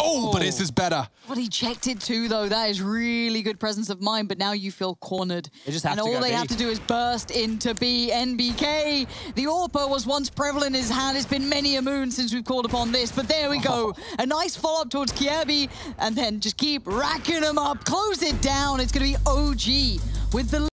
Oh, but this is better. But he checked it too, though. That is really good presence of mind, but now you feel cornered. They just have and to all go they B. have to do is burst into B. NBK, the AWP was once prevalent in his hand. It's been many a moon since we've called upon this, but there we go. A nice follow-up towards Kiebi, and then just keep racking them up. Close it down. It's going to be OG with the